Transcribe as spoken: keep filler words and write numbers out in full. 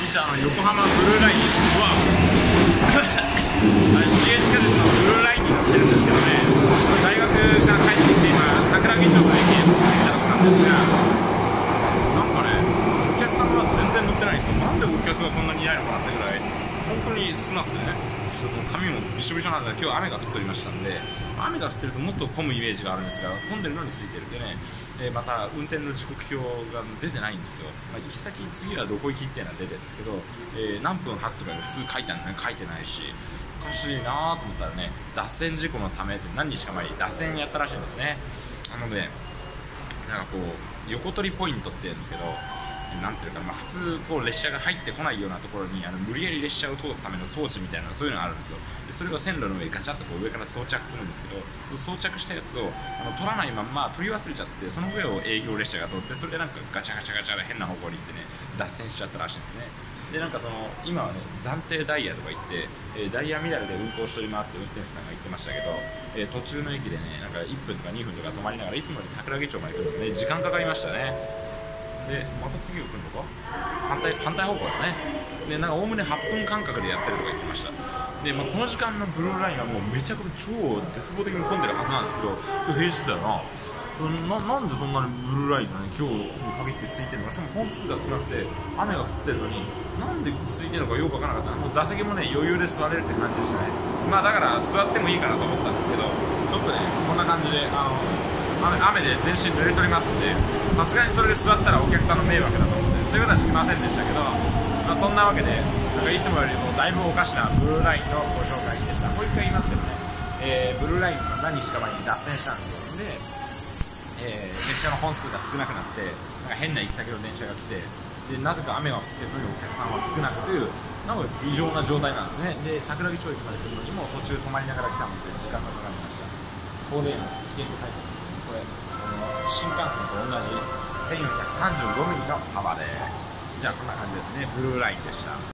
一応あの横浜ブルーラインはあの市営地下鉄のブルーラインに乗ってるんですけどね、大学から帰ってきて今桜木町の駅に乗ってきたところなんですが、なんかねお客さんが全然乗ってないんですよ。なんでお客がこんなにいないのかなってぐらい本当に少なくてね、ちょっと髪もびしょびしょなんで、今日雨が降っておりましたんで、雨が降ってるともっと混むイメージがあるんですが、混んでるのに空いてるんでね、えー、また運転の時刻表が出てないんですよ。まあ、行き先次はどこ行きっていうのは出てるんですけど、えー、何分発とか普通書いてあるのに書いてないし、おかしいなと思ったらね、脱線事故のためって何日か前に脱線やったらしいんですね。なのでなんかこう横取りポイントって言うんですけど、なんていうか、まあ、普通こう列車が入ってこないようなところにあの無理やり列車を通すための装置みたいなそういうのがあるんですよ。でそれを線路の上にガチャッとこう上から装着するんですけど、装着したやつをあの取らないまんま取り忘れちゃって、その上を営業列車が通って、それでなんかガチャガチャガチャで変な方向に行ってね脱線しちゃったらしいんですね。でなんかその今はね暫定ダイヤとか言って、えー、ダイヤ乱れで運行しておりますって運転手さんが言ってましたけど、えー、途中の駅でねなんかいっぷんとかにふんとか止まりながらいつもより桜木町まで来るので、ね、時間かかりましたね。でまた次が来るのか反対反対方向ですね。でなんかおおむねはっぷん間隔でやってるとか言ってました。で、まあ、この時間のブルーラインはもうめちゃくちゃ超絶望的に混んでるはずなんですけど、今日平日だよな。そななんでそんなにブルーラインがね今日に限って空いてるのか、しかも本数が少なくて雨が降ってるのになんで空いてるのかよくわからなかった。もう座席もね余裕で座れるって感じでしたね。まあだから座ってもいいかなと思ったんですけど、ちょっとねこんな感じであの雨, 雨で全身濡れておりますんで、さすがにそれで座ったらお客さんの迷惑だと思ってそういうことはしませんでしたけど、まあ、そんなわけでなんかいつもよりもだいぶおかしなブルーラインのご紹介でした。もう一回言いますけどね、えー、ブルーラインが何日か前に脱線したんですよ。で、えー、列車の本数が少なくなってなんか変な行き先の電車が来て、でなぜか雨が降ってるのにお客さんは少なくてなんか異常な状態なんですね。で桜木町駅まで来るのにも途中止まりながら来たので時間がかかりました。ここで危険と書いてます。これこの新幹線と同じせんよんひゃくさんじゅうごミリの幅で、じゃあこんな感じですね。ブルーラインでした。